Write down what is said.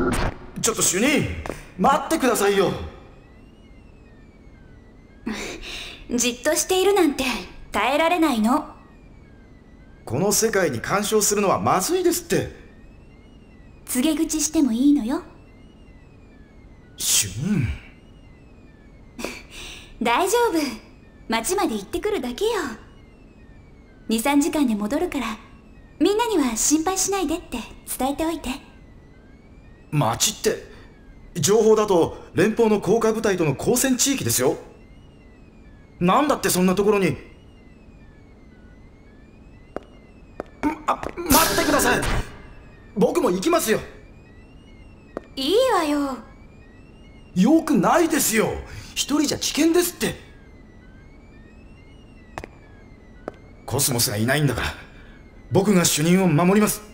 ちょっと主任、待ってくださいよ。 じっとしているなんて耐えられないの。 この世界に干渉するのはまずいですって。 告げ口してもいいのよ。 主任。 大丈夫、町まで行ってくるだけよ。2、3時間で戻るから、みんなには心配しないでって伝えておいて。 町って情報だと連邦の航海部隊との交戦地域ですよ。なんだってそんなところに。待ってください。僕も行きますよ。 いいわよ。 よくないですよ。一人じゃ危険ですって。コスモスがいないんだから僕が主任を守ります。